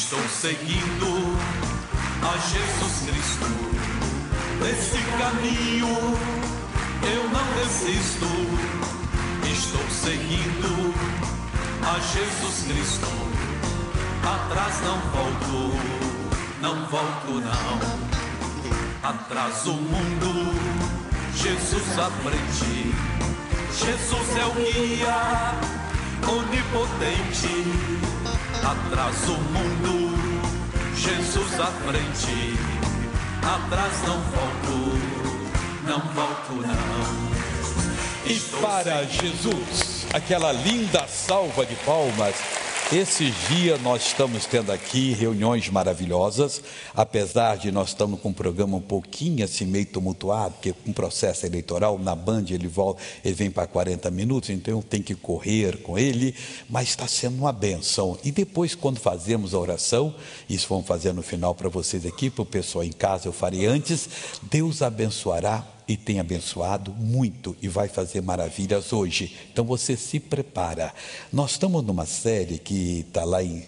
Estou seguindo a Jesus Cristo, nesse caminho eu não desisto. Estou seguindo a Jesus Cristo, atrás não volto, não volto não. Atrás o mundo, Jesus à frente, Jesus é o guia onipotente. Atrás o mundo, Jesus à frente, atrás não volto não. E para Jesus, aquela linda salva de palmas. Esses dias nós estamos tendo aqui reuniões maravilhosas, apesar de nós estamos com um programa um pouquinho assim meio tumultuado, porque com um processo eleitoral, na Band ele vem para 40 minutos, então eu tenho que correr com ele, mas está sendo uma benção. E depois quando fazemos a oração, isso vamos fazer no final para vocês aqui, para o pessoal em casa eu farei antes, Deus abençoará e tem abençoado muito e vai fazer maravilhas hoje. Então você se prepara. Nós estamos numa série que está lá em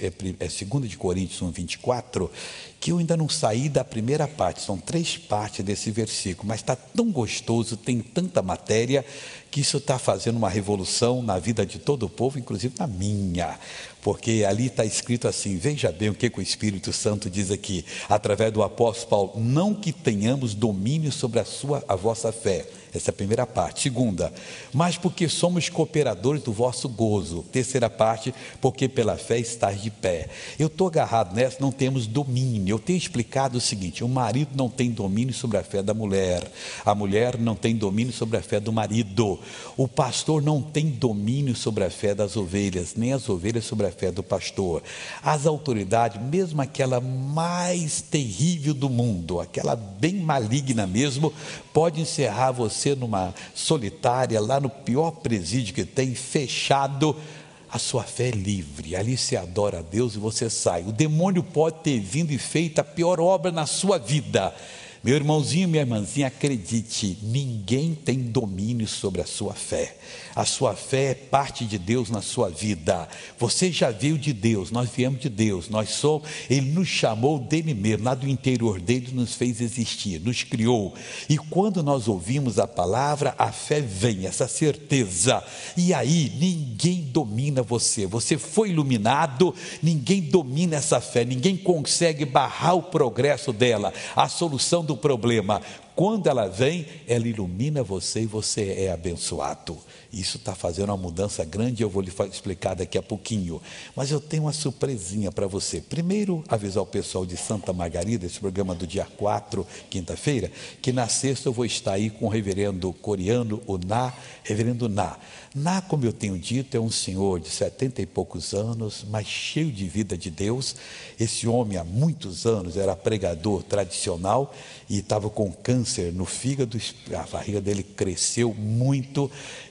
2 de Coríntios 1:24, que eu ainda não saí da primeira parte, são 3 partes desse versículo, mas está tão gostoso, tem tanta matéria, que isso está fazendo uma revolução na vida de todo o povo, inclusive na minha, porque ali está escrito assim, veja bem o que o Espírito Santo diz aqui, através do apóstolo Paulo, não que tenhamos domínio sobre a vossa fé, essa é a primeira parte. Segunda, mas porque somos cooperadores do vosso gozo. Terceira parte, porque pela fé estáis de pé. Eu estou agarrado nessa, não temos domínio. Eu tenho explicado o seguinte, o marido não tem domínio sobre a fé da mulher, a mulher não tem domínio sobre a fé do marido, o pastor não tem domínio sobre a fé das ovelhas, nem as ovelhas sobre a fé do pastor. As autoridades, mesmo aquela mais terrível do mundo, aquela bem maligna mesmo, pode encerrar você numa solitária, lá no pior presídio que tem, fechado. A sua fé é livre, ali você adora a Deus e você sai. O demônio pode ter vindo e feito a pior obra na sua vida. Meu irmãozinho, minha irmãzinha, acredite, ninguém tem domínio sobre a sua fé. A sua fé é parte de Deus na sua vida. Você já veio de Deus, nós viemos de Deus, Ele nos chamou dele mesmo, lá do interior dele nos fez existir, nos criou. E quando nós ouvimos a palavra, a fé vem, essa certeza. E aí, ninguém domina você. Você foi iluminado, ninguém domina essa fé, ninguém consegue barrar o progresso dela, a solução do problema. Quando ela vem, ela ilumina você e você é abençoado. Isso está fazendo uma mudança grande, eu vou lhe explicar daqui a pouquinho. Mas eu tenho uma surpresinha para você. Primeiro, avisar o pessoal de Santa Margarida, esse programa do dia 4, quinta-feira, que na sexta eu vou estar aí com o reverendo coreano, reverendo Ná. Ná, como eu tenho dito, é um senhor de 70 e poucos anos, mas cheio de vida de Deus. Esse homem há muitos anos era pregador tradicional e estava com câncer no fígado, a barriga dele cresceu muito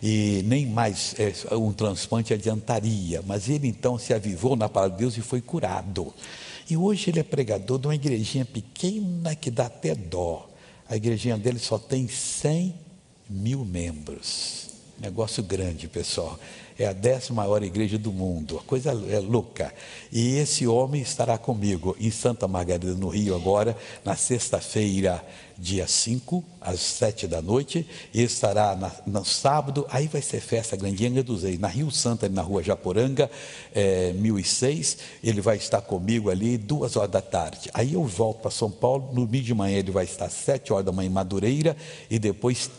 e nem mais um transplante adiantaria, mas ele então se avivou na palavra de Deus e foi curado. E hoje ele é pregador de uma igrejinha pequena que dá até dó. A igrejinha dele só tem 100 mil membros. Negócio grande, pessoal. É a 10ª maior igreja do mundo. A coisa é louca. E esse homem estará comigo em Santa Margarida, no Rio, agora, na sexta-feira, dia 5, às 7 da noite. E estará no sábado, aí vai ser festa grandinha dos Reis, na Rio Santo, ali na rua Japoranga, 1006. Ele vai estar comigo ali 2 horas da tarde. Aí eu volto para São Paulo, no meio de manhã ele vai estar 7 horas da manhã em Madureira e depois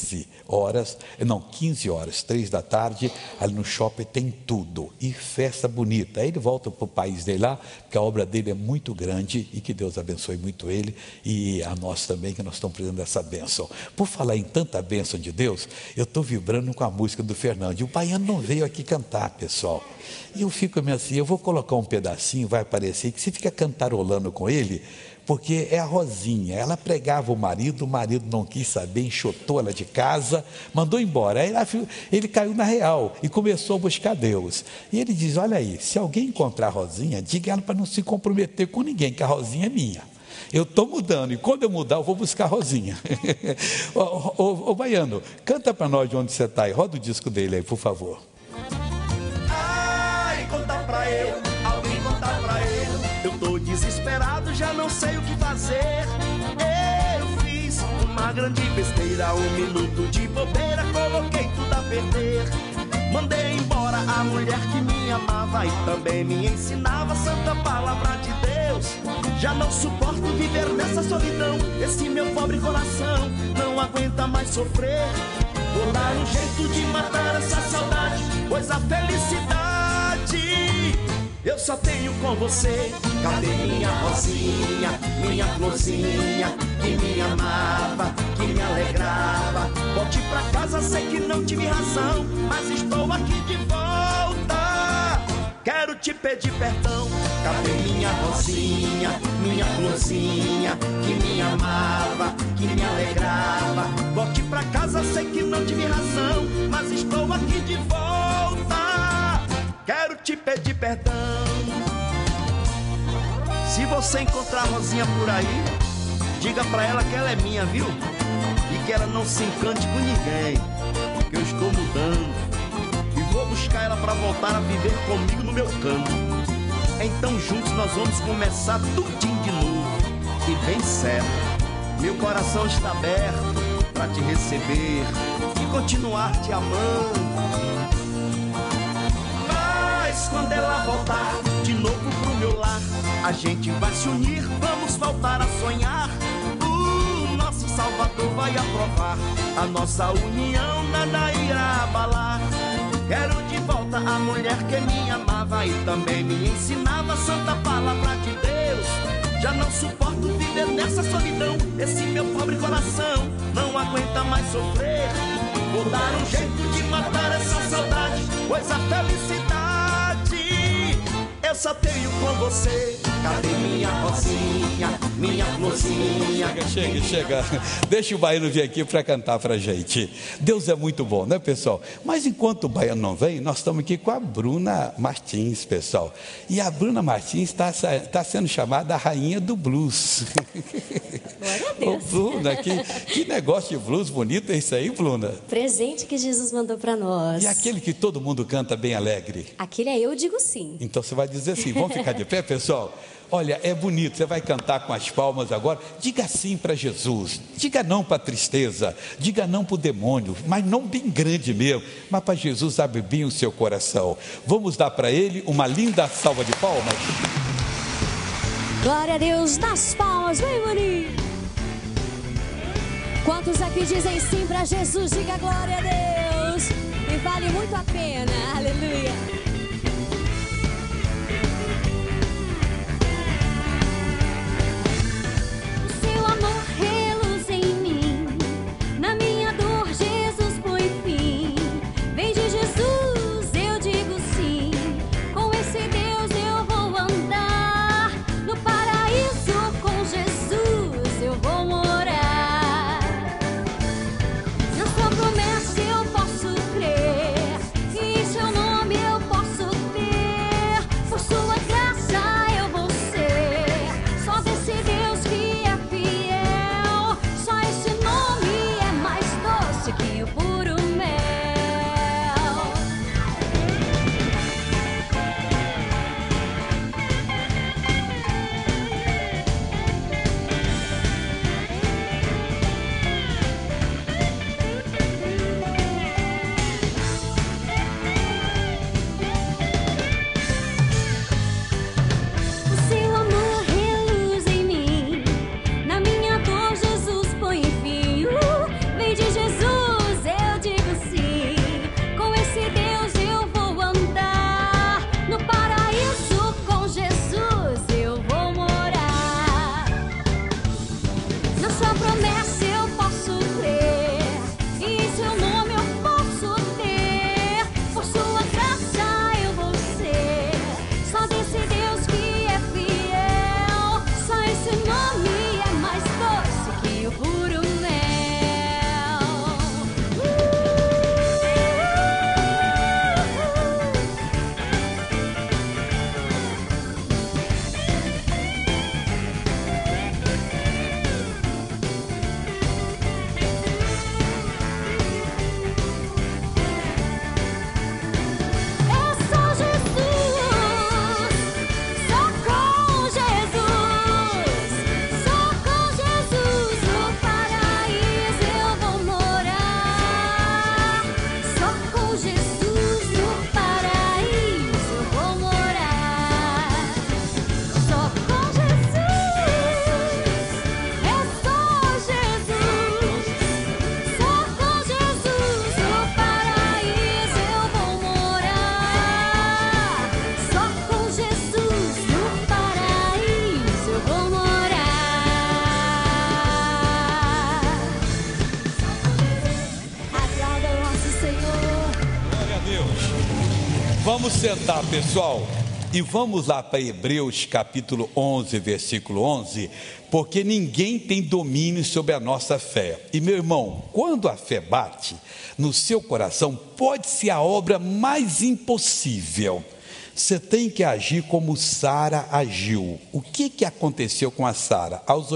15 horas, 3 da tarde, ali no shopping tem tudo, e festa bonita. Aí ele volta para o país dele lá, porque a obra dele é muito grande, e que Deus abençoe muito ele, e a nós também, que nós estamos precisando dessa bênção. Por falar em tanta bênção de Deus, eu estou vibrando com a música do Fernando, e o baiano não veio aqui cantar, pessoal, e eu fico meio assim, eu vou colocar um pedacinho, vai aparecer, que você fica cantarolando com ele, porque é a Rosinha, ela pregava o marido não quis saber, enxotou ela de casa, mandou embora. Aí ele caiu na real e começou a buscar Deus. E ele diz, olha aí, se alguém encontrar a Rosinha, diga ela para não se comprometer com ninguém, que a Rosinha é minha. Eu estou mudando, e quando eu mudar, eu vou buscar a Rosinha. Ô baiano, canta para nós de onde você está aí, roda o disco dele aí, por favor. Ai, conta para ele, alguém conta para ele. já não sei o que fazer. Eu fiz uma grande besteira, 1 minuto de bobeira, coloquei tudo a perder. Mandei embora a mulher que me amava e também me ensinava a santa palavra de Deus. Já não suporto viver nessa solidão, esse meu pobre coração não aguenta mais sofrer. Vou dar um jeito de matar essa saudade, pois a felicidade eu só tenho com você. Cadê minha rosinha, minha florzinha, que me amava, que me alegrava? Volte pra casa, sei que não tive razão, mas estou aqui de volta. Quero te pedir perdão. Cadê minha rosinha, minha florzinha, que me amava, que me alegrava? Volte pra casa, sei que não tive razão, mas estou aqui de volta. Quero te pedir perdão. Se você encontrar a Rosinha por aí, diga pra ela que ela é minha, viu? E que ela não se encante com ninguém, que eu estou mudando e vou buscar ela pra voltar a viver comigo no meu canto. Então juntos nós vamos começar tudinho de novo. E bem certo, meu coração está aberto pra te receber e continuar te amando. Quando ela voltar de novo pro meu lar, a gente vai se unir, vamos voltar a sonhar. O nosso Salvador vai aprovar, a nossa união nada irá abalar. Quero de volta a mulher que me amava e também me ensinava a santa palavra de Deus. Já não suporto viver nessa solidão, esse meu pobre coração não aguenta mais sofrer. Vou dar um jeito de matar essa saudade, pois a felicidade eu só tenho com você. Cadê minha rosinha, minha florzinha? Chega. Deixa o baiano vir aqui para cantar para a gente. Deus é muito bom, né, pessoal? Mas enquanto o baiano não vem, nós estamos aqui com a Bruna Martins, pessoal. E a Bruna Martins está sendo chamada a rainha do blues. Glória a Deus. Ô, Bruna, que negócio de blues bonito é isso aí, Bruna? Presente que Jesus mandou para nós. E aquele que todo mundo canta bem alegre? Aquele é eu, digo sim. Então você vai dizer assim, vamos ficar de pé, pessoal? Olha, é bonito, você vai cantar com as palmas agora. Diga sim para Jesus, diga não para a tristeza, diga não para o demônio, mas não bem grande mesmo, mas para Jesus abre bem o seu coração. Vamos dar para ele uma linda salva de palmas. Glória a Deus, nas palmas, vem bonito. Quantos aqui dizem sim para Jesus? Diga glória a Deus. E vale muito a pena, aleluia. Promessa eu posso crer, e em seu nome eu posso Vamos sentar, pessoal, e vamos lá para Hebreus capítulo 11, versículo 11, porque ninguém tem domínio sobre a nossa fé. E meu irmão, quando a fé bate no seu coração, pode ser a obra mais impossível. Você tem que agir como Sara agiu. O que aconteceu com a Sara? Aos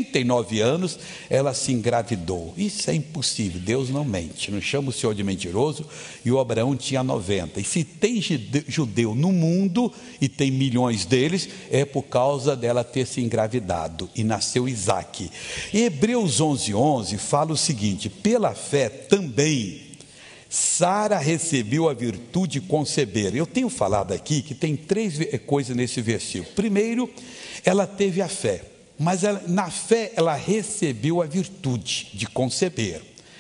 89 anos, ela se engravidou. Isso é impossível, Deus não mente, não chama o Senhor de mentiroso, e o Abraão tinha 90. E se tem judeu no mundo, e tem milhões deles, é por causa dela ter se engravidado, e nasceu Isaque. Em Hebreus 11:11 fala o seguinte: pela fé também Sara recebeu a virtude de conceber. Eu tenho falado aqui que tem três coisas nesse versículo. Primeiro, ela teve a fé, mas na fé ela recebeu a virtude de conceber.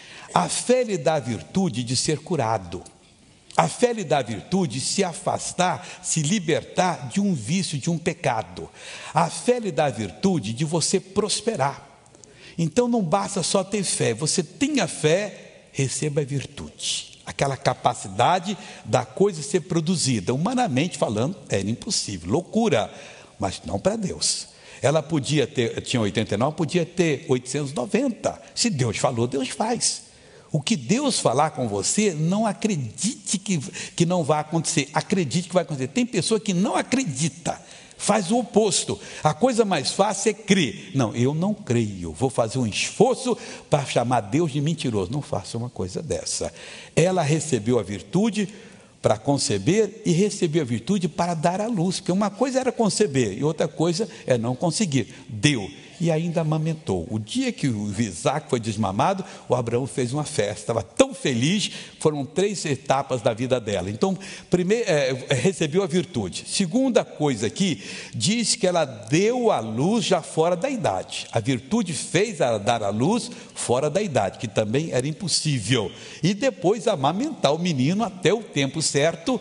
A fé lhe dá a virtude de ser curado. A fé lhe dá a virtude de se afastar, se libertar de um vício, de um pecado. A fé lhe dá a virtude de você prosperar. Então não basta só ter fé, você tem a fé, receba a virtude, aquela capacidade da coisa ser produzida. Humanamente falando, era impossível, loucura, mas não para Deus. Ela podia ter, tinha 89, podia ter 890. Se Deus falou, Deus faz. O que Deus falar com você, não acredite que não vai acontecer, acredite que vai acontecer. Tem pessoa que não acredita, faz o oposto. A coisa mais fácil é crer. Não, eu não creio, vou fazer um esforço para chamar Deus de mentiroso. Não faça uma coisa dessa. Ela recebeu a virtude para conceber e recebeu a virtude para dar à luz, porque uma coisa era conceber e outra coisa é não conseguir. Deu e ainda amamentou. O dia que o Isaac foi desmamado, o Abraão fez uma festa, estava tão feliz. Foram 3 etapas da vida dela. Então, primeiro, recebeu a virtude. Segunda coisa aqui, diz que ela deu à luz já fora da idade. A virtude fez ela dar à luz fora da idade, que também era impossível. E depois amamentar o menino até o tempo certo.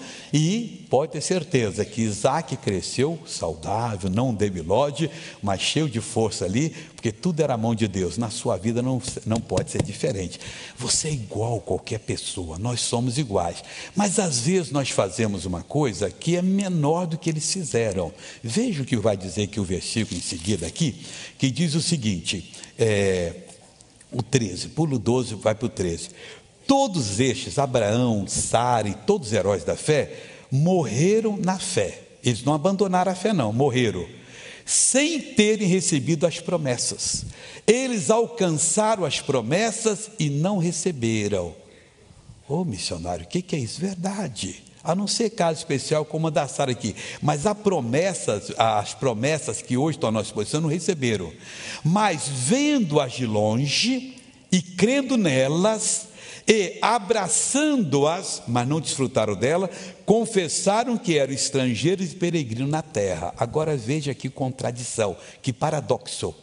E pode ter certeza que Isaac cresceu saudável, não debilóide, mas cheio de força ali, porque tudo era a mão de Deus. Na sua vida não pode ser diferente. Você é igual a qualquer pessoa, nós somos iguais, mas às vezes nós fazemos uma coisa que é menor do que eles fizeram. Veja o que vai dizer aqui o versículo em seguida aqui, que diz o seguinte, o 13, pulo 12, vai para o 13. Todos estes, Abraão, Sara e todos os heróis da fé, morreram na fé. Eles não abandonaram a fé não, morreram sem terem recebido as promessas. Eles alcançaram as promessas e não receberam. Ô missionário, o que é isso? Verdade. A não ser caso especial como a da Sara aqui, mas as promessas que hoje estão à nossa disposição não receberam, mas vendo-as de longe e crendo nelas e abraçando-as, mas não desfrutaram dela, confessaram que eram estrangeiros e peregrinos na terra. Agora veja que contradição, que paradoxo.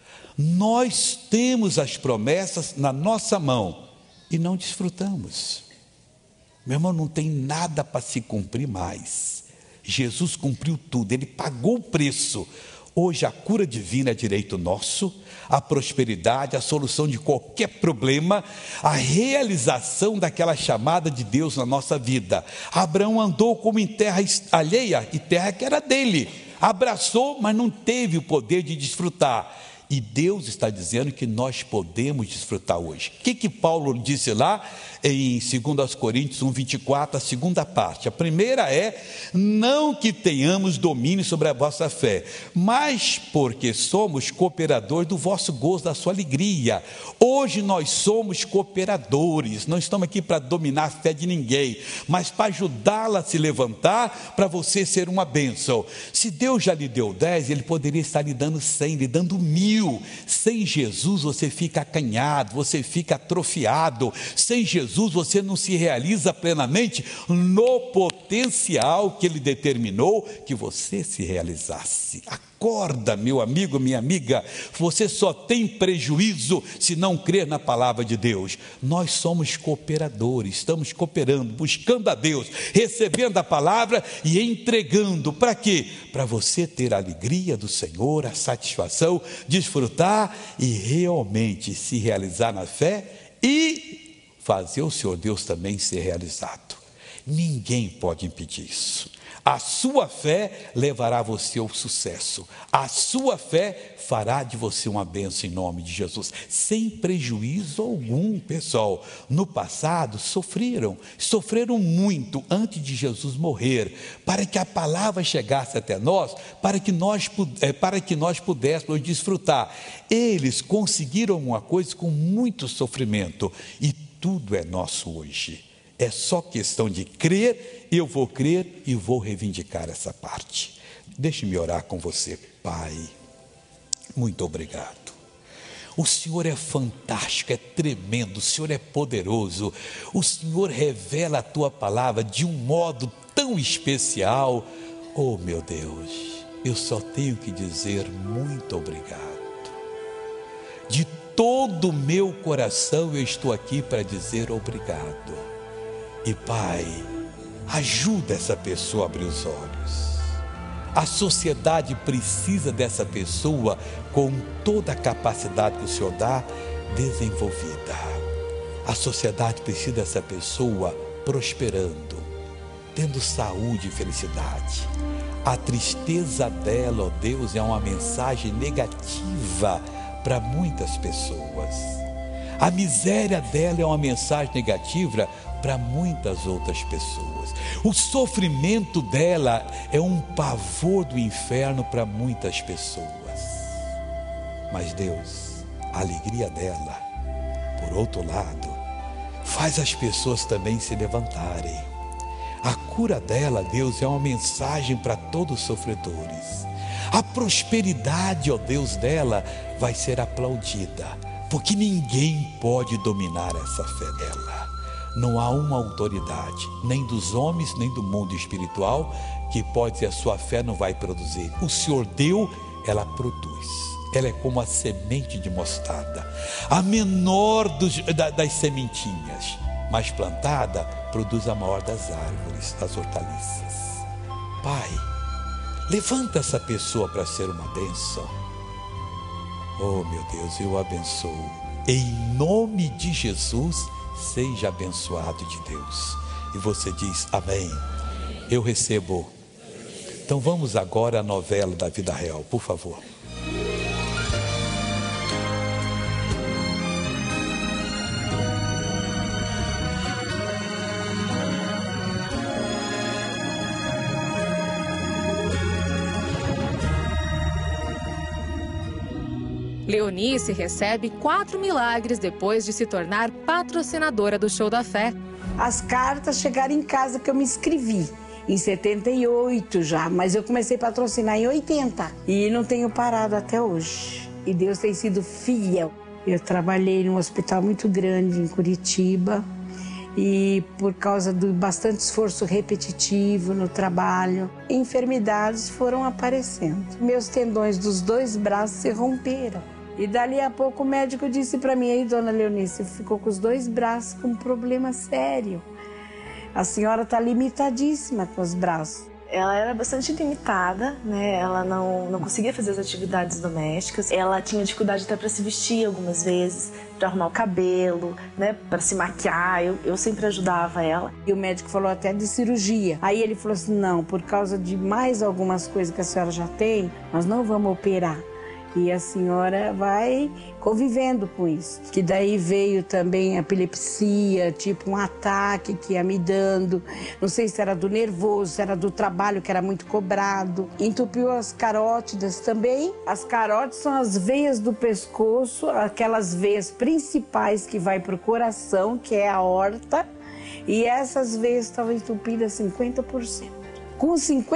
Nós temos as promessas na nossa mão e não desfrutamos. Meu irmão, não tem nada para se cumprir mais. Jesus cumpriu tudo, Ele pagou o preço. Hoje a cura divina é direito nosso, a prosperidade, a solução de qualquer problema, a realização daquela chamada de Deus na nossa vida. Abraão andou como em terra alheia e terra que era dele, abraçou, mas não teve o poder de desfrutar. E Deus está dizendo que nós podemos desfrutar hoje. O que Paulo disse lá em 2 Coríntios 1:24, a segunda parte? A primeira é, não que tenhamos domínio sobre a vossa fé, mas porque somos cooperadores do vosso gozo, da sua alegria. Hoje nós somos cooperadores, não estamos aqui para dominar a fé de ninguém, mas para ajudá-la a se levantar, para você ser uma bênção. Se Deus já lhe deu 10, Ele poderia estar lhe dando 100, lhe dando 1000. Sem Jesus você fica acanhado, você fica atrofiado. Sem Jesus você não se realiza plenamente no potencial que Ele determinou que você se realizasse. Acorda, meu amigo, minha amiga, você só tem prejuízo se não crer na palavra de Deus. Nós somos cooperadores, estamos cooperando, buscando a Deus, recebendo a palavra e entregando. Para quê? Para você ter a alegria do Senhor, a satisfação, desfrutar e realmente se realizar na fé e fazer o Senhor Deus também ser realizado. Ninguém pode impedir isso. A sua fé levará você ao sucesso. A sua fé fará de você uma bênção em nome de Jesus, sem prejuízo algum, pessoal. No passado sofreram muito antes de Jesus morrer, para que a palavra chegasse até nós, para que nós pudéssemos desfrutar. Eles conseguiram uma coisa com muito sofrimento, e tudo é nosso hoje. É só questão de crer, eu vou crer e vou reivindicar essa parte. Deixe-me orar com você. Pai, muito obrigado. O Senhor é fantástico, é tremendo, o Senhor é poderoso. O Senhor revela a Tua palavra de um modo tão especial. Oh, meu Deus, eu só tenho que dizer muito obrigado. De todo o meu coração eu estou aqui para dizer obrigado. E Pai, ajuda essa pessoa a abrir os olhos. A sociedade precisa dessa pessoa com toda a capacidade que o Senhor dá, desenvolvida. A sociedade precisa dessa pessoa prosperando, tendo saúde e felicidade. A tristeza dela, ó Deus, é uma mensagem negativa para muitas pessoas. A miséria dela é uma mensagem negativa para muitas outras pessoas. O sofrimento dela é um pavor do inferno para muitas pessoas. Mas Deus, a alegria dela, por outro lado, faz as pessoas também se levantarem. A cura dela, Deus, é uma mensagem para todos os sofredores. A prosperidade, ó Deus, dela vai ser aplaudida, porque ninguém pode dominar essa fé dela. Não há uma autoridade, nem dos homens, nem do mundo espiritual, que pode dizer a sua fé não vai produzir. O Senhor deu, ela produz. Ela é como a semente de mostarda, a menor das sementinhas, mas plantada, produz a maior das árvores, das hortaliças. Pai, levanta essa pessoa para ser uma bênção. Oh, meu Deus, eu abençoo. Em nome de Jesus, seja abençoado de Deus. E você diz, amém. Eu recebo. Então vamos agora à novela da vida real, por favor. Leonice recebe 4 milagres depois de se tornar patrocinadora do Show da Fé. As cartas chegaram em casa que eu me inscrevi, em 78 já, mas eu comecei a patrocinar em 80 e não tenho parado até hoje. E Deus tem sido fiel. Eu trabalhei num hospital muito grande em Curitiba e por causa do bastante esforço repetitivo no trabalho, enfermidades foram aparecendo. Meus tendões dos 2 braços se romperam. E dali a pouco o médico disse para mim, aí dona Leonice, ficou com os 2 braços com um problema sério. A senhora está limitadíssima com os braços. Ela era bastante limitada, né? Ela não conseguia fazer as atividades domésticas. Ela tinha dificuldade até para se vestir algumas vezes, para arrumar o cabelo, né? Para se maquiar. Eu sempre ajudava ela. E o médico falou até de cirurgia. Aí ele falou assim, não, por causa de mais algumas coisas que a senhora já tem, nós não vamos operar. E a senhora vai convivendo com isso. Que daí veio também a epilepsia, tipo um ataque que ia me dando. Não sei se era do nervoso, se era do trabalho que era muito cobrado. Entupiu as carótidas também. As carótidas são as veias do pescoço, aquelas veias principais que vai para o coração, que é a aorta. E essas veias estavam entupidas 50%. Com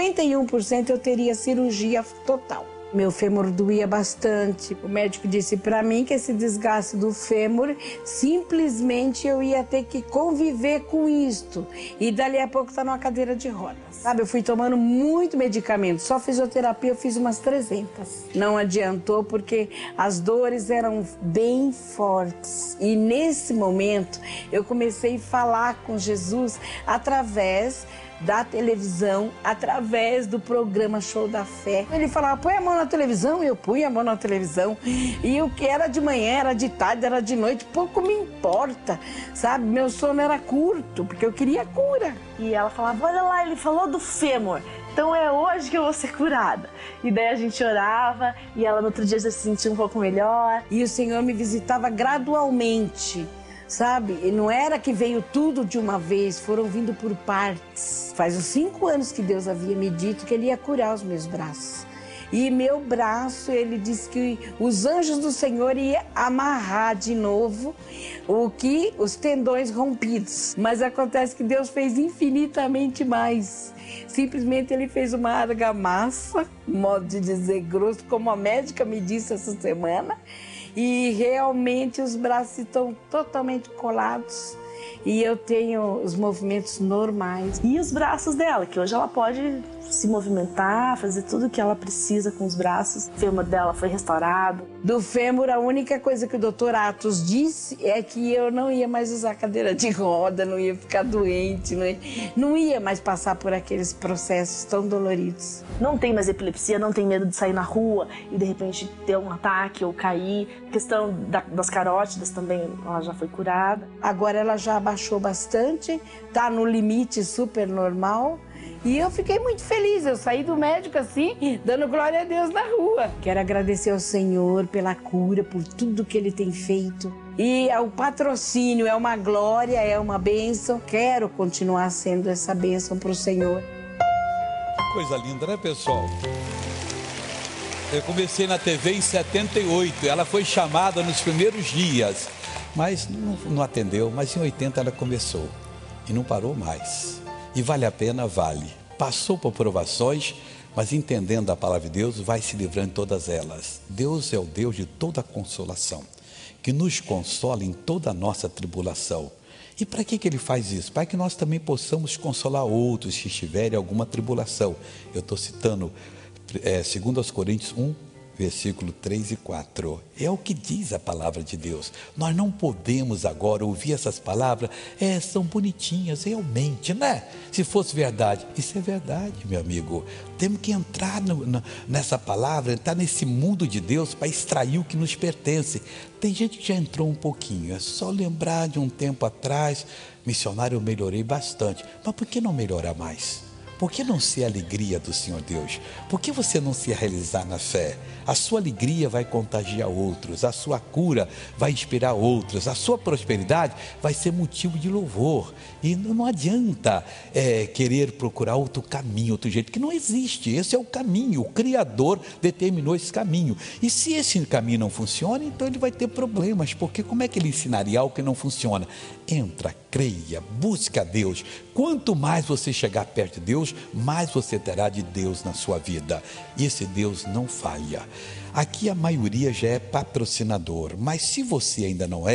51% eu teria cirurgia total. Meu fêmur doía bastante. O médico disse para mim que esse desgaste do fêmur, simplesmente eu ia ter que conviver com isto. E dali a pouco tá numa cadeira de rodas. Sabe, eu fui tomando muito medicamento. Só fisioterapia eu fiz umas 300. Não adiantou porque as dores eram bem fortes. E nesse momento eu comecei a falar com Jesus através da televisão através do programa Show da Fé. Ele falava, põe a mão na televisão, eu punha a mão na televisão. E o que era de manhã, era de tarde, era de noite, pouco me importa, sabe? Meu sono era curto, porque eu queria cura. E ela falava, olha lá, ele falou do fêmur. Então é hoje que eu vou ser curada. E daí a gente orava e ela no outro dia já se sentia um pouco melhor. E o Senhor me visitava gradualmente, sabe? E não era que veio tudo de uma vez, foram vindo por partes. Faz uns 5 anos que Deus havia me dito que Ele ia curar os meus braços. E meu braço, Ele disse que os anjos do Senhor iam amarrar de novo os tendões rompidos. Mas acontece que Deus fez infinitamente mais. Simplesmente Ele fez uma argamassa, modo de dizer grosso, como a médica me disse essa semana. E realmente os braços estão totalmente colados. E eu tenho os movimentos normais. E os braços dela, que hoje ela pode se movimentar, fazer tudo o que ela precisa com os braços. O fêmur dela foi restaurado. Do fêmur, a única coisa que o Dr. Atos disse é que eu não ia mais usar cadeira de roda, não ia ficar doente, não ia mais passar por aqueles processos tão doloridos. Não tem mais epilepsia, não tem medo de sair na rua e de repente ter um ataque ou cair. A questão das carótidas também, ela já foi curada. Agora ela já abaixou bastante, tá no limite super normal. E eu fiquei muito feliz, eu saí do médico assim, dando glória a Deus na rua. Quero agradecer ao Senhor pela cura, por tudo que Ele tem feito. E o patrocínio é uma glória, é uma bênção. Quero continuar sendo essa bênção para o Senhor. Coisa linda, né, pessoal? Eu comecei na TV em 78, ela foi chamada nos primeiros dias, mas não atendeu, mas em 80 ela começou e não parou mais. E vale a pena, vale. Passou por provações, mas entendendo a palavra de Deus, vai se livrando de todas elas. Deus é o Deus de toda consolação, que nos consola em toda a nossa tribulação. E para que Ele faz isso? Para que nós também possamos consolar outros se estiverem em alguma tribulação. Eu estou citando 2 Coríntios 1, versículo 3 e 4. É o que diz a palavra de Deus. Nós não podemos agora ouvir essas palavras, são bonitinhas, realmente, né? Se fosse verdade, isso é verdade, meu amigo. Temos que entrar nessa palavra, entrar nesse mundo de Deus para extrair o que nos pertence. Tem gente que já entrou um pouquinho, é só lembrar de um tempo atrás, missionário, eu melhorei bastante. Mas por que não melhorar mais? Por que não ser a alegria do Senhor Deus? Por que você não se realizar na fé? A sua alegria vai contagiar outros, a sua cura vai inspirar outros, a sua prosperidade vai ser motivo de louvor. E não adianta querer procurar outro caminho, outro jeito, que não existe. Esse é o caminho, o Criador determinou esse caminho. E se esse caminho não funciona, então ele vai ter problemas, porque como é que ele ensinaria algo que não funciona? Entra, creia, busque a Deus. Quanto mais você chegar perto de Deus, mais você terá de Deus na sua vida. E esse Deus não falha. Aqui a maioria já é patrocinador, mas se você ainda não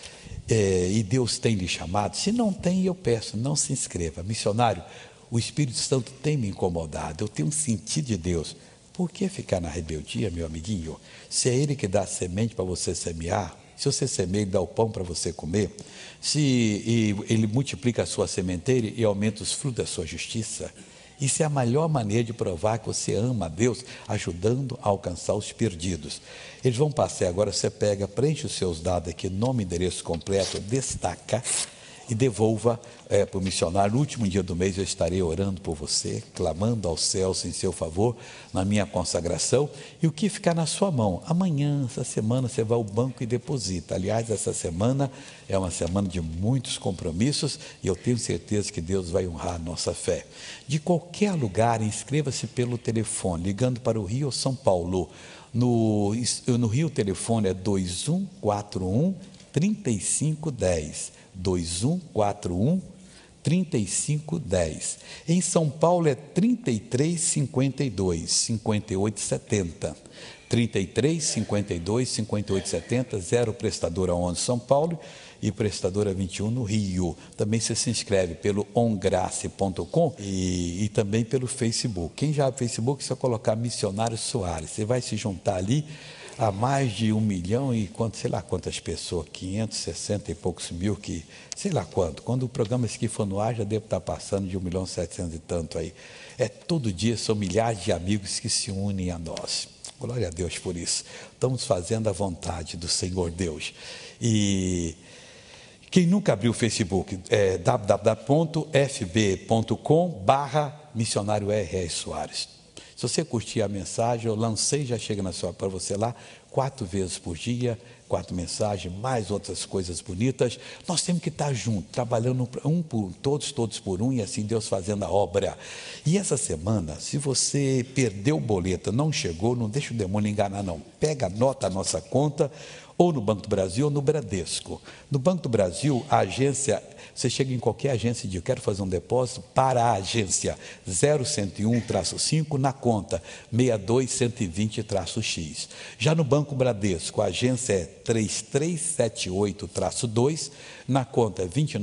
e Deus tem lhe chamado, se não tem, eu peço, não se inscreva. Missionário, o Espírito Santo tem me incomodado, eu tenho sentido de Deus. Por que ficar na rebeldia, meu amiguinho? Se é Ele que dá a semente para você semear, se você semeia, Ele dá o pão para você comer, se Ele multiplica a sua sementeira e aumenta os frutos da sua justiça, isso é a melhor maneira de provar que você ama a Deus, ajudando a alcançar os perdidos. Eles vão passar agora, você pega, preenche os seus dados aqui, nome, endereço completo, destaca e devolva para o missionário. No último dia do mês eu estarei orando por você, clamando aos céus em seu favor, na minha consagração, e o que ficar na sua mão. Amanhã, essa semana, você vai ao banco e deposita. Aliás, essa semana é uma semana de muitos compromissos e eu tenho certeza que Deus vai honrar a nossa fé. De qualquer lugar, inscreva-se pelo telefone, ligando para o Rio ou São Paulo. No Rio o telefone é 2141 3510. 2141 3510. Em São Paulo é 3352 5870. 3352 5870, 0 prestadora 11 São Paulo e prestadora 21 no Rio. Também você se inscreve pelo ongrace.com e também pelo Facebook. Quem já é Facebook, é só colocar Missionário Soares. Você vai se juntar ali há mais de 1 milhão e sei lá quantas pessoas, 560 e poucos mil, que sei lá quanto. Quando o programa esse aqui for no ar, já deve estar passando de 1.700.000 e tanto aí. Todo dia são milhares de amigos que se unem a nós. Glória a Deus por isso. Estamos fazendo a vontade do Senhor Deus. E quem nunca abriu o Facebook, www.fb.com/missionário R.R. Soares. Se você curtir a mensagem, eu lancei, já chega para você lá, 4 vezes por dia, 4 mensagens, mais outras coisas bonitas. Nós temos que estar juntos, trabalhando todos por um, e assim Deus fazendo a obra. E essa semana, se você perdeu o boleto, não chegou, não deixa o demônio enganar não. Pega, anota a nossa conta, ou no Banco do Brasil ou no Bradesco. No Banco do Brasil, a agência, você chega em qualquer agência e diz, eu quero fazer um depósito para a agência 0101-5 na conta 62120-X. Já no Banco Bradesco, a agência é 3378-2 na conta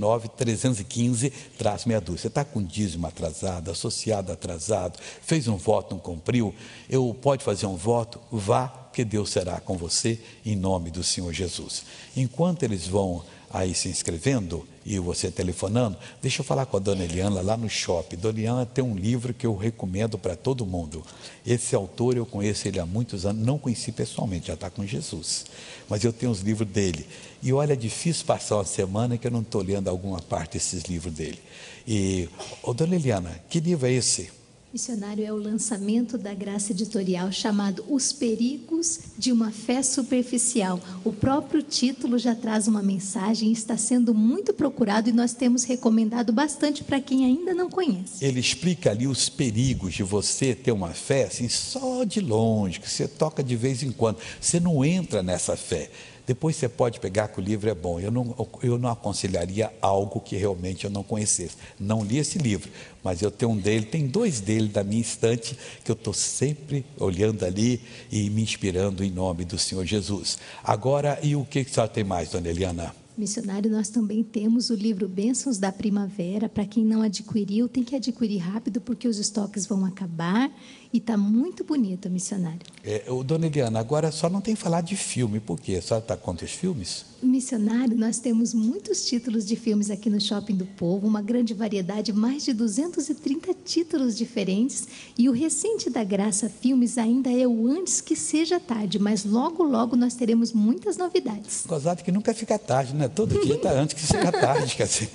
29315-62. Você está com dízimo atrasado, associado atrasado, fez um voto, não cumpriu, pode fazer um voto, vá, porque Deus será com você, em nome do Senhor Jesus. Enquanto eles vão aí se inscrevendo e você telefonando, deixa eu falar com a dona Eliana lá no shopping. Dona Eliana tem um livro que eu recomendo para todo mundo. Esse autor, eu conheço ele há muitos anos, não conheci pessoalmente, já está com Jesus, mas eu tenho os livros dele. E olha, é difícil passar uma semana que eu não estou lendo alguma parte desses livros dele. E, dona Eliana, que livro é esse? Missionário, é o lançamento da Graça Editorial chamado Os Perigos de uma Fé Superficial. O próprio título já traz uma mensagem, está sendo muito procurado e nós temos recomendado bastante para quem ainda não conhece. Ele explica ali os perigos de você ter uma fé assim, só de longe, que você toca de vez em quando. Você não entra nessa fé. Depois você pode pegar que o livro é bom. Eu não aconselharia algo que realmente eu não conhecesse. Não li esse livro, mas eu tenho tem 2 dele da minha estante, que eu estou sempre olhando ali e me inspirando em nome do Senhor Jesus. Agora, e o que a senhora tem mais, dona Eliana? Missionário, nós também temos o livro Bênçãos da Primavera. Para quem não adquiriu, tem que adquirir rápido, porque os estoques vão acabar. E está muito bonito, missionário. Dona Eliana, agora só não tem que falar de filme. Por quê? A senhora está contra os filmes? Missionário, nós temos muitos títulos de filmes aqui no Shopping do Povo, uma grande variedade, mais de 230 títulos diferentes. E o recente da Graça Filmes ainda é o Antes que Seja Tarde, mas logo, logo nós teremos muitas novidades. Gozado que nunca fica tarde, né? Todo dia está antes que seja tarde. Quer dizer.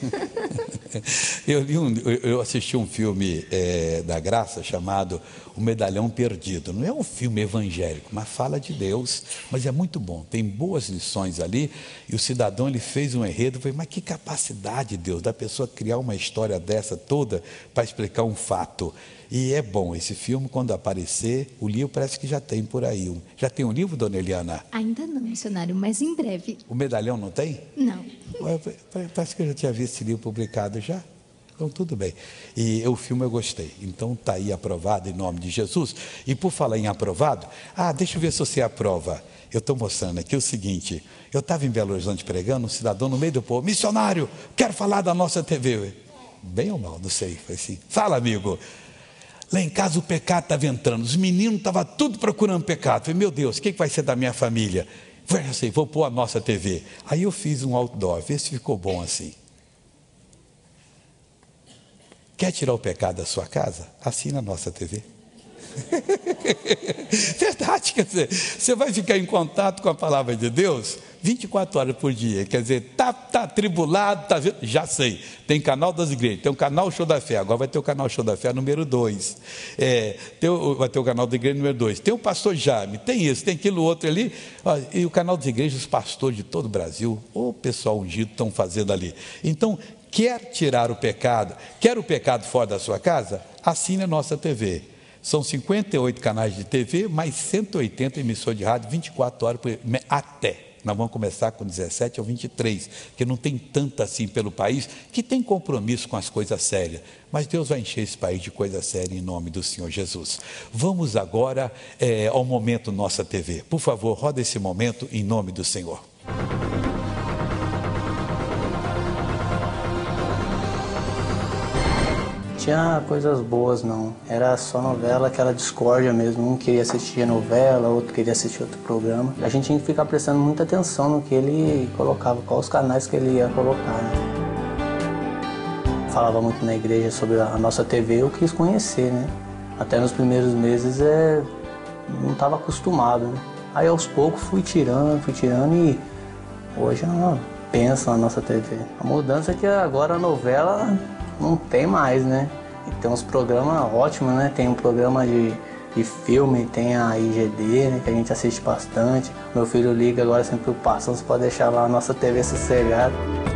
Eu assisti um filme da Graça chamado O Medalhão Perdido. Não é um filme evangélico, mas fala de Deus, mas é muito bom, tem boas lições ali. E o cidadão, ele fez um enredo. Eu falei, mas que capacidade, Deus, da pessoa criar uma história dessa toda para explicar um fato. E é bom esse filme, quando aparecer, o livro parece que já tem por aí. Já tem um livro, dona Eliana? Ainda não, missionário, mas em breve. O Medalhão não tem? Não. Parece que eu já tinha visto esse livro publicado já. Então, tudo bem. E o filme eu gostei. Então, está aí aprovado em nome de Jesus. E por falar em aprovado, deixa eu ver se você aprova. Eu estou mostrando aqui o seguinte. Eu estava em Belo Horizonte pregando, um cidadão no meio do povo. Missionário, quero falar da nossa TV. Bem ou mal, não sei. Foi assim. Fala, amigo. Lá em casa o pecado estava entrando. Os meninos estavam tudo procurando pecado. Falei, meu Deus, o que vai ser da minha família? Falei assim, vou pôr a nossa TV. Aí eu fiz um outdoor, vê se ficou bom assim. Quer tirar o pecado da sua casa? Assina a nossa TV. Verdade, quer dizer, você vai ficar em contato com a palavra de Deus 24 horas por dia. Quer dizer, tá atribulado, tá vendo? Já sei, tem canal das igrejas, tem o canal Show da Fé, agora vai ter o canal Show da Fé número 2, vai ter o canal da igreja número 2, tem o pastor Jaime, tem isso, tem aquilo outro ali, e o canal das igrejas, os pastores de todo o Brasil, o pessoal ungido estão fazendo ali. Então, quer tirar o pecado, quer o pecado fora da sua casa? Assine a nossa TV. São 58 canais de TV, mais 180 emissões de rádio, 24 horas por até. Nós vamos começar com 17 ou 23, que não tem tanto assim pelo país, que tem compromisso com as coisas sérias. Mas Deus vai encher esse país de coisa séria em nome do Senhor Jesus. Vamos agora ao momento Nossa TV. Por favor, roda esse momento em nome do Senhor. tinha coisas boas, não. Era só novela, aquela discórdia mesmo. Um queria assistir a novela, outro queria assistir outro programa. A gente tinha que ficar prestando muita atenção no que ele colocava, quais os canais que ele ia colocar, né? Falava muito na igreja sobre a nossa TV, eu quis conhecer, né? Até nos primeiros meses não estava acostumado, né? Aí aos poucos fui tirando e hoje é uma bênção a nossa TV. A mudança é que agora a novela não tem mais, né? E tem uns programas ótimos, né? Tem um programa de filme, tem a IGD, né? Que a gente assiste bastante. Meu filho liga agora sem preocupação, você pode deixar lá a nossa TV sossegada.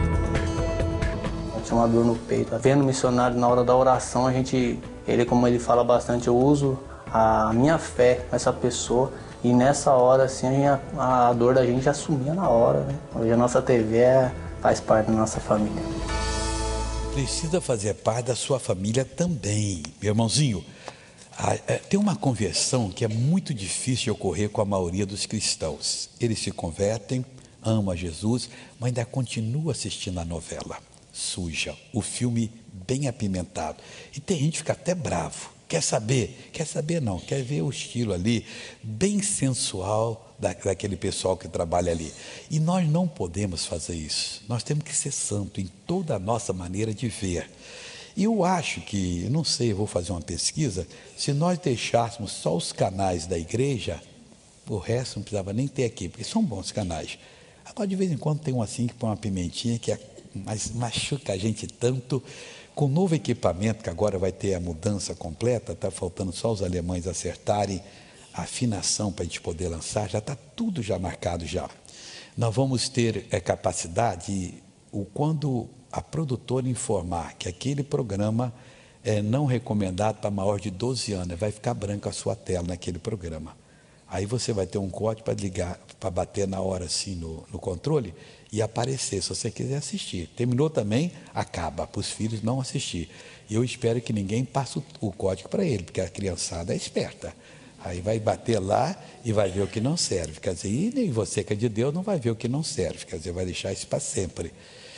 Tinha uma dor no peito. Vendo o missionário na hora da oração, ele, como ele fala bastante, eu uso a minha fé com essa pessoa. E nessa hora, assim, a dor da gente assumia na hora, né? Hoje a nossa TV faz parte da nossa família. Precisa fazer parte da sua família também. Meu irmãozinho, tem uma conversão que é muito difícil de ocorrer com a maioria dos cristãos. Eles se convertem, amam a Jesus, mas ainda continuam assistindo a novela suja, o filme bem apimentado. E tem gente que fica até bravo. Quer saber não, quer ver o estilo ali, bem sensual daquele pessoal que trabalha ali. E nós não podemos fazer isso. Nós temos que ser santo em toda a nossa maneira de ver. E eu acho que, não sei, eu vou fazer uma pesquisa, se nós deixássemos só os canais da igreja, o resto não precisava nem ter aqui, porque são bons canais. Agora, de vez em quando, tem um assim que põe uma pimentinha que mas machuca a gente tanto. Com o novo equipamento, que agora vai ter a mudança completa, está faltando só os alemães acertarem a afinação para a gente poder lançar, já está tudo já marcado já. Nós vamos ter capacidade, quando a produtora informar que aquele programa é não recomendado para maior de 12 anos, vai ficar branca a sua tela naquele programa. Aí você vai ter um código para ligar, para bater na hora assim no controle e aparecer, se você quiser assistir. Terminou também, acaba, para os filhos não assistir. E eu espero que ninguém passe o código para ele, porque a criançada é esperta. Aí vai bater lá e vai ver o que não serve. Quer dizer, e nem você que é de Deus não vai ver o que não serve. Quer dizer, vai deixar isso para sempre.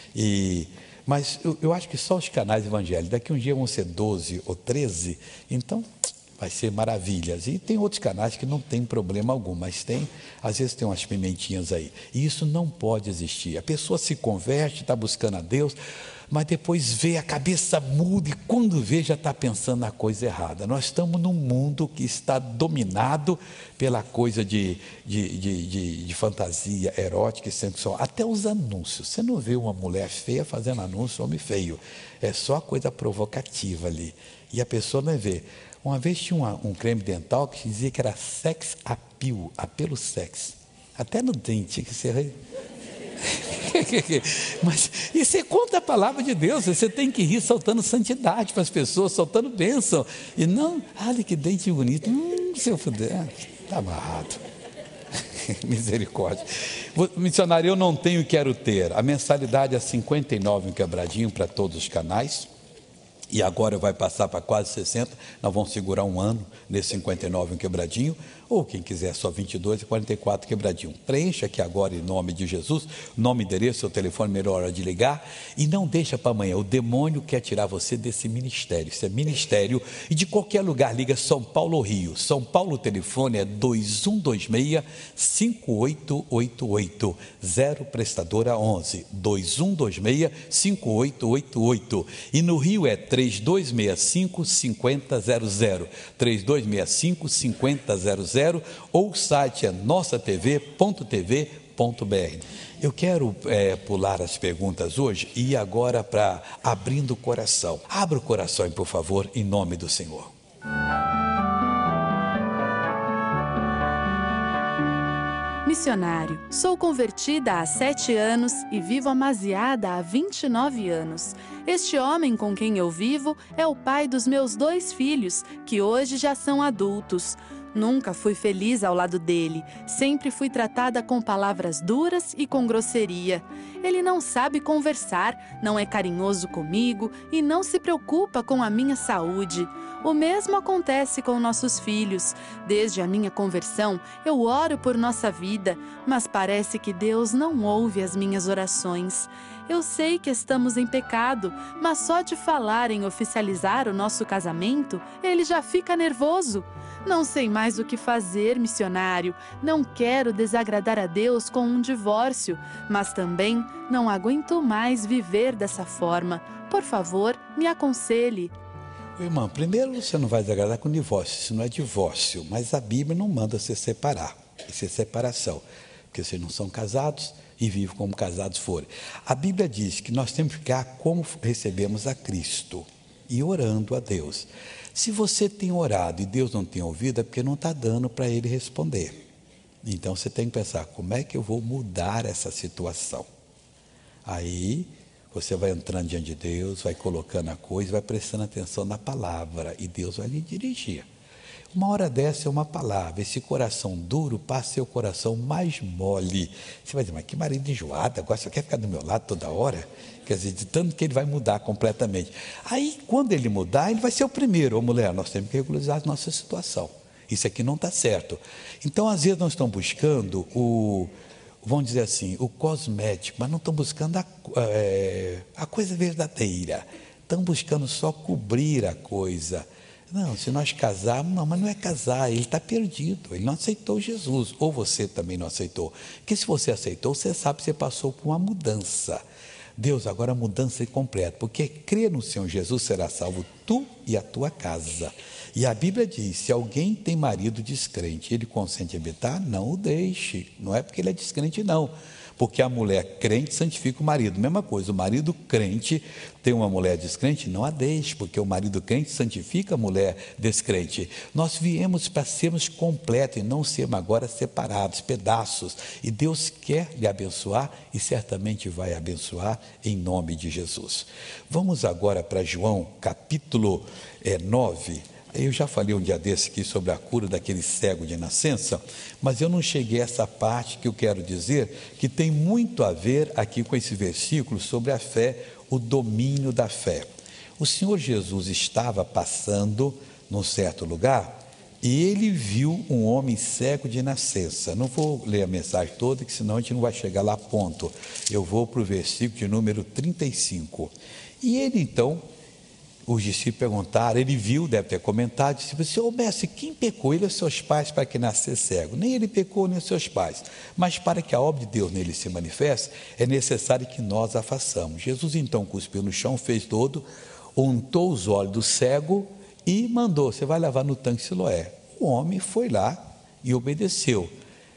Mas eu acho que só os canais evangélicos, daqui um dia vão ser 12 ou 13, então vai ser maravilhas. E tem outros canais que não tem problema algum, mas às vezes tem umas pimentinhas aí. E isso não pode existir. A pessoa se converte, está buscando a Deus, mas depois vê, a cabeça muda e quando vê já está pensando na coisa errada. Nós estamos num mundo que está dominado pela coisa de fantasia erótica e sensual. Até os anúncios. Você não vê uma mulher feia fazendo anúncio, homem feio. É só coisa provocativa ali. E a pessoa não vê. Uma vez tinha um creme dental que dizia que era sex appeal, apelo sexo. Até no dente que você... Mas e você conta a palavra de Deus, você tem que rir soltando santidade para as pessoas, soltando bênção. E não, olha que dente bonito. Se eu puder, está amarrado. Misericórdia. Missionário, eu não tenho e quero ter. A mensalidade é 59 um quebradinho para todos os canais. E agora vai passar para quase 60, nós vamos segurar um ano nesse 59 um quebradinho, ou quem quiser só 22 e 44 quebradinho. Preencha aqui agora em nome de Jesus, nome, endereço, seu telefone, melhor hora de ligar, e não deixa para amanhã, o demônio quer tirar você desse ministério, isso é ministério, e de qualquer lugar liga São Paulo ou Rio. São Paulo o telefone é 2126-5888, 0 prestadora 11, 2126-5888, e no Rio é 3265-5000, 3265-5000, ou o site é nossatv.tv.br. Eu quero pular as perguntas hoje e agora para abrindo o coração. Abra o coração, por favor, em nome do Senhor. Missionário, sou convertida há 7 anos e vivo amaziada há 29 anos. Este homem com quem eu vivo é o pai dos meus 2 filhos, que hoje já são adultos. Nunca fui feliz ao lado dele. Sempre fui tratada com palavras duras e com grosseria. Ele não sabe conversar, não é carinhoso comigo e não se preocupa com a minha saúde. O mesmo acontece com nossos filhos. Desde a minha conversão, eu oro por nossa vida, mas parece que Deus não ouve as minhas orações. Eu sei que estamos em pecado, mas só de falar em oficializar o nosso casamento, ele já fica nervoso. Não sei mais o que fazer, missionário. Não quero desagradar a Deus com um divórcio, mas também não aguento mais viver dessa forma. Por favor, me aconselhe. Irmã, primeiro você não vai desagradar com divórcio, isso não é divórcio, mas a Bíblia não manda você separar, isso é separação, porque vocês não são casados e vivem como casados forem. A Bíblia diz que nós temos que ficar como recebemos a Cristo e orando a Deus. Se você tem orado e Deus não tem ouvido, é porque não está dando para Ele responder. Então você tem que pensar, como é que eu vou mudar essa situação? Aí você vai entrando diante de Deus, vai colocando a coisa, vai prestando atenção na palavra e Deus vai lhe dirigir. Uma hora dessa é uma palavra, esse coração duro passa a ser o coração mais mole. Você vai dizer, mas que marido enjoado, agora só quer ficar do meu lado toda hora? Quer dizer, de tanto que ele vai mudar completamente. Aí, quando ele mudar, ele vai ser o primeiro. Ô mulher, nós temos que regularizar a nossa situação. Isso aqui não está certo. Então, às vezes, nós estamos buscando vamos dizer assim, o cosmético, mas não estão buscando a coisa verdadeira. Estão buscando só cobrir a coisa. Não, se nós casarmos, não, mas não é casar, ele está perdido, ele não aceitou Jesus, ou você também não aceitou. Porque se você aceitou, você sabe que você passou por uma mudança. Deus, agora a mudança é completa, porque crer no Senhor Jesus será salvo tu e a tua casa. E a Bíblia diz, se alguém tem marido descrente, ele consente habitar, não o deixe. Não é porque ele é descrente, não. Porque a mulher crente santifica o marido. Mesma coisa, o marido crente tem uma mulher descrente, não a deixe, porque o marido crente santifica a mulher descrente. Nós viemos para sermos completos e não sermos agora separados, pedaços. E Deus quer lhe abençoar e certamente vai abençoar em nome de Jesus. Vamos agora para João, capítulo 9. Eu já falei um dia desse aqui sobre a cura daquele cego de nascença, mas eu não cheguei a essa parte que eu quero dizer, que tem muito a ver aqui com esse versículo sobre a fé, o domínio da fé. O Senhor Jesus estava passando num certo lugar e ele viu um homem cego de nascença. Não vou ler a mensagem toda, que senão a gente não vai chegar lá a ponto. Eu vou para o versículo de número 35. E ele então... Os discípulos perguntaram, ele viu, deve ter comentado, disse, Senhor mestre, quem pecou? Ele ou seus pais para que nascesse cego? Nem ele pecou, nem os seus pais. Mas para que a obra de Deus nele se manifeste, é necessário que nós a façamos. Jesus então cuspiu no chão, fez todo, untou os olhos do cego e mandou, você vai lavar no tanque Siloé. O homem foi lá e obedeceu.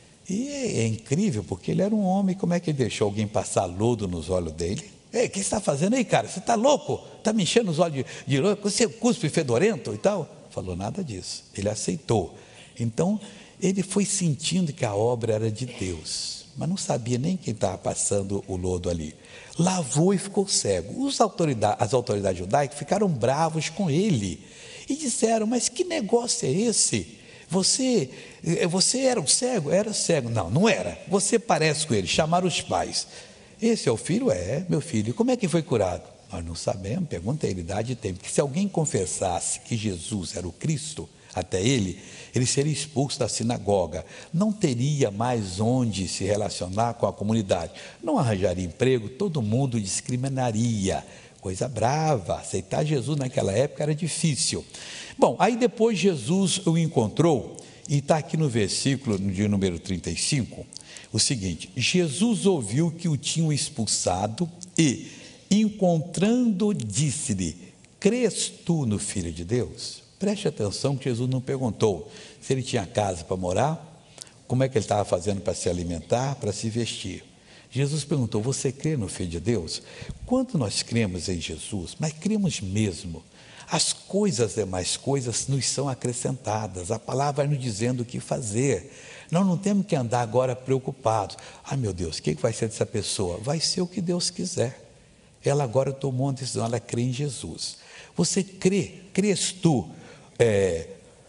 E é incrível, porque ele era um homem, como é que ele deixou alguém passar lodo nos olhos dele? Ei, o que você está fazendo aí, cara? Você está louco? Está me enchendo os olhos de louco? Você cuspe fedorento e tal? Falou nada disso. Ele aceitou. Então, ele foi sentindo que a obra era de Deus, mas não sabia nem quem estava passando o lodo ali. Lavou e ficou cego. As autoridades judaicas ficaram bravos com ele e disseram, mas que negócio é esse? Você era um cego? Era cego. Não, não era. Você parece com ele. Chamaram os pais. Esse é o filho? É, meu filho. Como é que foi curado? Nós não sabemos, pergunta a ele, idade e tempo. Porque se alguém confessasse que Jesus era o Cristo, até ele seria expulso da sinagoga. Não teria mais onde se relacionar com a comunidade. Não arranjaria emprego, todo mundo discriminaria. Coisa brava, aceitar Jesus naquela época era difícil. Bom, aí depois Jesus o encontrou, e está aqui no versículo de número 35, o seguinte, Jesus ouviu que o tinham expulsado e, encontrando, disse-lhe, crês tu no Filho de Deus? Preste atenção que Jesus não perguntou se ele tinha casa para morar, como é que ele estava fazendo para se alimentar, para se vestir. Jesus perguntou, você crê no Filho de Deus? Quando nós cremos em Jesus, mas cremos mesmo, as demais coisas nos são acrescentadas, a palavra vai nos dizendo o que fazer. Nós não temos que andar agora preocupados. Ai meu Deus, o que vai ser dessa pessoa? Vai ser o que Deus quiser. Ela agora tomou uma decisão, ela crê em Jesus. Você crês tu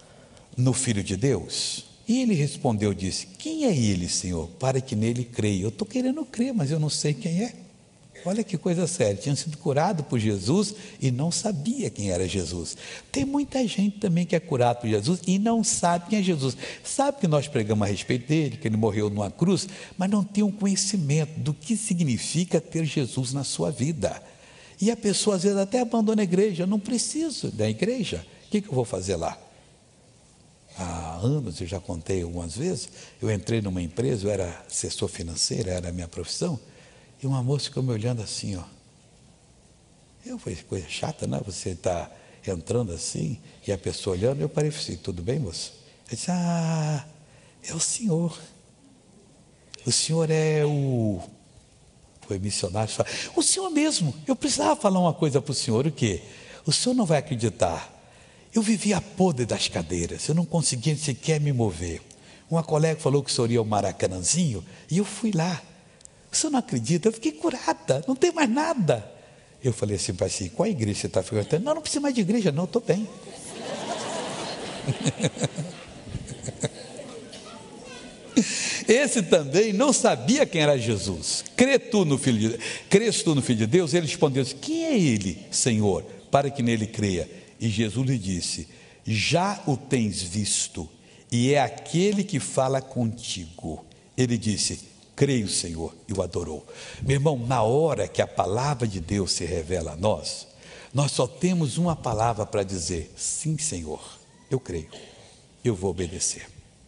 no Filho de Deus? E ele respondeu, disse: quem é ele, Senhor, para que nele creia? Eu estou querendo crer, mas eu não sei quem é. Olha que coisa séria, tinha sido curado por Jesus e não sabia quem era Jesus. Tem muita gente também que é curado por Jesus e não sabe quem é Jesus. Sabe que nós pregamos a respeito dele, que ele morreu numa cruz, mas não tem um conhecimento do que significa ter Jesus na sua vida. E a pessoa às vezes até abandona a igreja. Eu não preciso da igreja, o que eu vou fazer lá? Há anos, eu já contei algumas vezes, eu entrei numa empresa, eu era assessor financeiro, era a minha profissão, e uma moça ficou me olhando assim, ó. Eu falei, coisa chata, né? Você está entrando assim, e a pessoa olhando, eu parei e falei assim, tudo bem, moça? Eu disse, é o senhor. O senhor é o... Foi missionário, o senhor mesmo. Eu precisava falar uma coisa para o senhor, o quê? O senhor não vai acreditar. Eu vivia podre das cadeiras, eu não conseguia sequer me mover. Uma colega falou que o senhor ia ao Maracanãzinho, e eu fui lá. O senhor não acredita? Eu fiquei curada, não tem mais nada. Eu falei assim para si, qual igreja você está frequentando? Não precisa mais de igreja, não, estou bem. Esse também não sabia quem era Jesus. Crês tu no Filho de Deus? Ele respondeu assim, quem é ele, Senhor, para que nele creia? E Jesus lhe disse, já o tens visto, e é aquele que fala contigo. Ele disse, creio, Senhor, e o adorou. Meu irmão, na hora que a palavra de Deus se revela a nós, nós só temos uma palavra para dizer, sim, Senhor, eu creio, eu vou obedecer.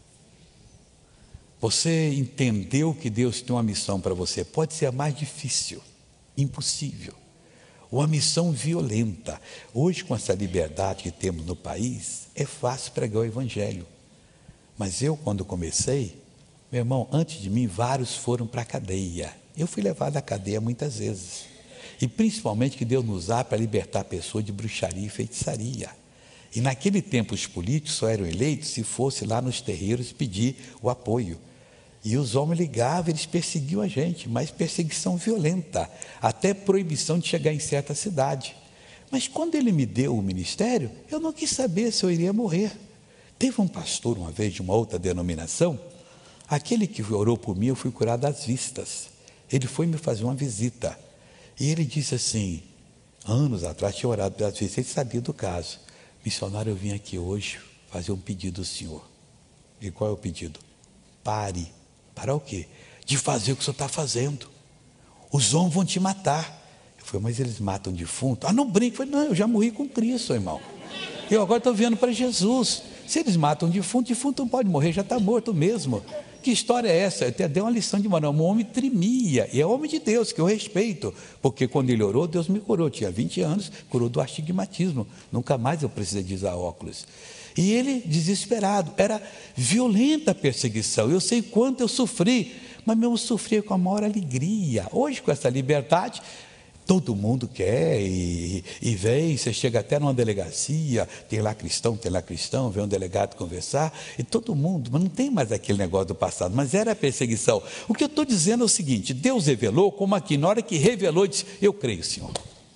Você entendeu que Deus tem uma missão para você, pode ser a mais difícil, impossível, uma missão violenta. Hoje, com essa liberdade que temos no país, é fácil pregar o Evangelho. Mas eu, quando comecei, meu irmão, antes de mim, vários foram para a cadeia. Eu fui levado à cadeia muitas vezes. E principalmente que Deus nos usar para libertar a pessoa de bruxaria e feitiçaria. E naquele tempo os políticos só eram eleitos se fosse lá nos terreiros pedir o apoio. E os homens ligavam, eles perseguiam a gente, mas perseguição violenta, até proibição de chegar em certa cidade. Mas quando ele me deu o ministério, eu não quis saber se eu iria morrer. Teve um pastor uma vez de uma outra denominação, aquele que orou por mim, eu fui curado das vistas. Ele foi me fazer uma visita. E ele disse assim, anos atrás tinha orado pelas vistas, ele sabia do caso. Missionário, eu vim aqui hoje fazer um pedido ao senhor. E qual é o pedido? Pare. Parar o quê? De fazer o que o senhor está fazendo. Os homens vão te matar. Eu falei, mas eles matam defunto? Não brinque. Eu falei, não, eu já morri com Cristo, irmão. Eu agora estou vendo para Jesus. Se eles matam defunto não pode morrer, já está morto mesmo. Que história é essa? Eu até dei uma lição de moral. Um homem tremia, e é homem de Deus, que eu respeito, porque quando ele orou, Deus me curou. Eu tinha 20 anos, curou do astigmatismo. Nunca mais eu precisei de usar óculos. E ele, desesperado, era violenta a perseguição. Eu sei quanto eu sofri, mas eu sofri com a maior alegria. Hoje, com essa liberdade, todo mundo quer e vem, você chega até numa delegacia, tem lá cristão, vem um delegado conversar, e todo mundo, mas não tem mais aquele negócio do passado, mas era a perseguição. O que eu estou dizendo é o seguinte, Deus revelou, como aqui, na hora que revelou, disse, eu creio, Senhor.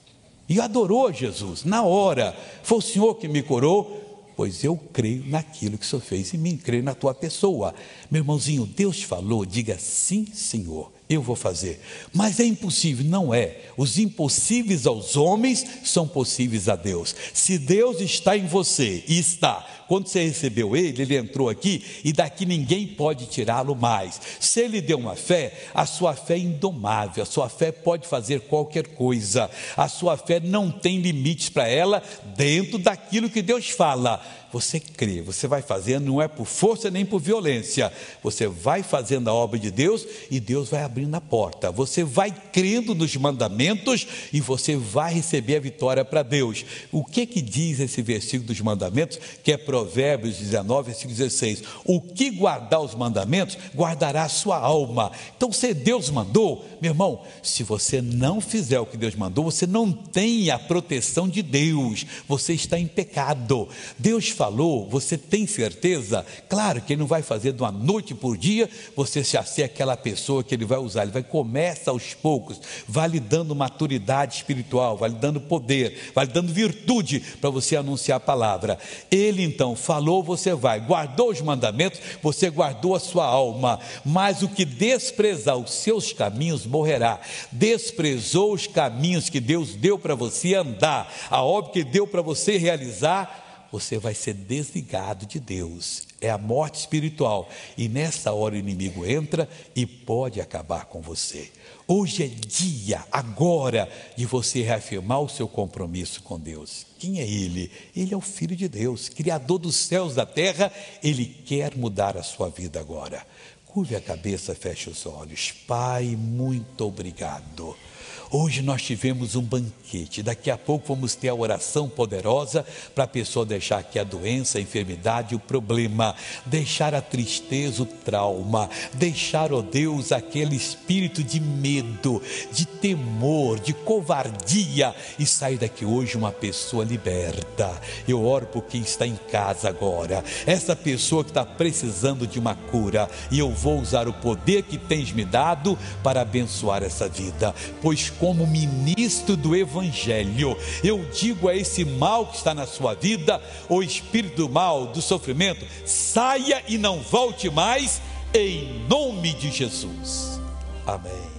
E adorou Jesus, na hora, foi o Senhor que me curou, pois eu creio naquilo que o Senhor fez em mim, creio na tua pessoa. Meu irmãozinho, Deus falou, diga sim, Senhor, eu vou fazer. Mas é impossível, não é. Os impossíveis aos homens são possíveis a Deus. Se Deus está em você, e está, quando você recebeu ele entrou aqui, e daqui ninguém pode tirá-lo mais. Se ele deu uma fé, a sua fé é indomável, a sua fé pode fazer qualquer coisa, a sua fé não tem limites para ela, dentro daquilo que Deus fala. Você crê, você vai fazendo, não é por força nem por violência, você vai fazendo a obra de Deus e Deus vai abrindo a porta, você vai crendo nos mandamentos e você vai receber a vitória para Deus. O que diz esse versículo dos mandamentos, que é Provérbios 19, versículo 16, o que guardar os mandamentos, guardará a sua alma. Então se Deus mandou, meu irmão, se você não fizer o que Deus mandou, você não tem a proteção de Deus, você está em pecado. Deus falou, você tem certeza? Claro que ele não vai fazer de uma noite por dia, você já ser aquela pessoa que ele vai usar, ele vai começar aos poucos, vai lhe dando maturidade espiritual, vai lhe dando poder, vai lhe dando virtude para você anunciar a palavra. Ele então então, falou, você vai. Guardou os mandamentos, você guardou a sua alma. Mas o que desprezar os seus caminhos morrerá. Desprezou os caminhos que Deus deu para você andar, a obra que deu para você realizar, você vai ser desligado de Deus. É a morte espiritual. E nessa hora o inimigo entra e pode acabar com você. Hoje é dia, agora, de você reafirmar o seu compromisso com Deus. Quem é Ele? Ele é o Filho de Deus, Criador dos céus e da terra. Ele quer mudar a sua vida agora. Curve a cabeça, feche os olhos. Pai, muito obrigado. Hoje nós tivemos um banquete, daqui a pouco vamos ter a oração poderosa para a pessoa deixar aqui a doença, a enfermidade, o problema, deixar a tristeza, o trauma, deixar, ó Deus, aquele espírito de medo, de temor, de covardia e sair daqui hoje uma pessoa liberta. Eu oro por quem está em casa agora, essa pessoa que está precisando de uma cura, e eu vou usar o poder que tens me dado para abençoar essa vida, pois como ministro do Evangelho, eu digo a esse mal que está na sua vida, o espírito do mal, do sofrimento, saia e não volte mais, em nome de Jesus. Amém.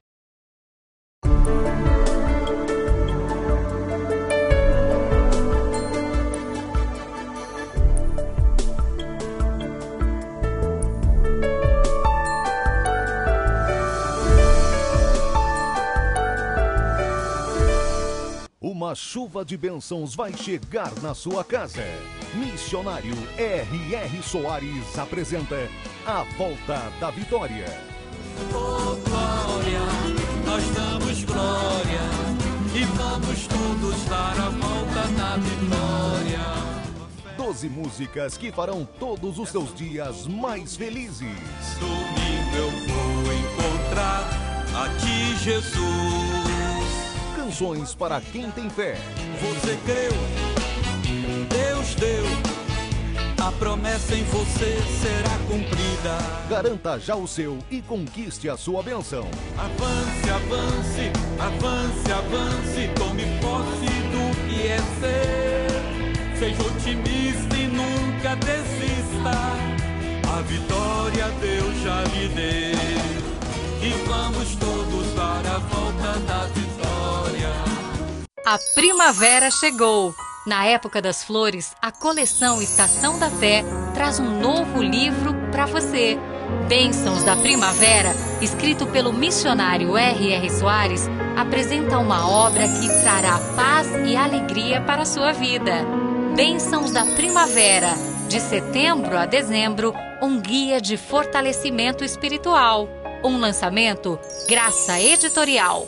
Uma chuva de bênçãos vai chegar na sua casa. Missionário R.R. Soares apresenta A Volta da Vitória. Oh, glória, nós damos glória e vamos todos dar a volta da vitória. 12 músicas que farão todos os seus dias mais felizes. Domingo eu vou encontrar a ti, Jesus. Canções para quem tem fé. Você creu, Deus deu, a promessa em você será cumprida. Garanta já o seu e conquiste a sua bênção. Avance, avance, avance, avance, tome posse do que é ser. Seja otimista e nunca desista, a vitória Deus já lhe deu. E vamos todos dar a volta da vitória. A primavera chegou. Na época das flores, a coleção Estação da Fé traz um novo livro para você. Bênçãos da Primavera, escrito pelo missionário R.R. Soares, apresenta uma obra que trará paz e alegria para a sua vida. Bênçãos da Primavera, de setembro a dezembro, um guia de fortalecimento espiritual. Um lançamento Graça Editorial.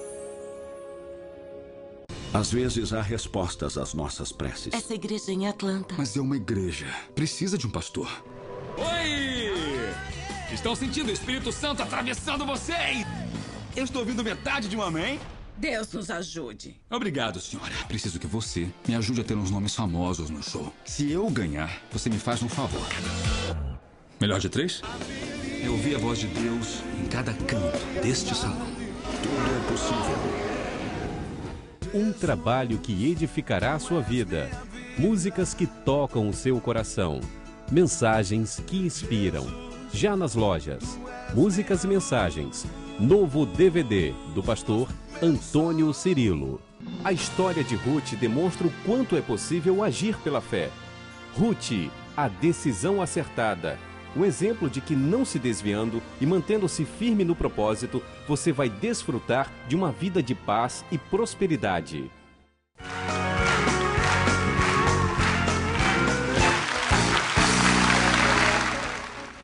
Às vezes há respostas às nossas preces. Essa igreja em Atlanta. Mas é uma igreja. Precisa de um pastor. Oi! Estão sentindo o Espírito Santo atravessando vocês? Eu estou ouvindo metade de um amém. Deus nos ajude. Obrigado, senhora. Preciso que você me ajude a ter uns nomes famosos no show. Se eu ganhar, você me faz um favor. Melhor de 3? Eu ouvi a voz de Deus em cada canto deste salão. Tudo é possível. Um trabalho que edificará a sua vida. Músicas que tocam o seu coração. Mensagens que inspiram. Já nas lojas. Músicas e mensagens. Novo DVD do pastor Antônio Cirilo. A história de Ruth demonstra o quanto é possível agir pela fé. Ruth, a decisão acertada. Um exemplo de que não se desviando e mantendo-se firme no propósito, você vai desfrutar de uma vida de paz e prosperidade.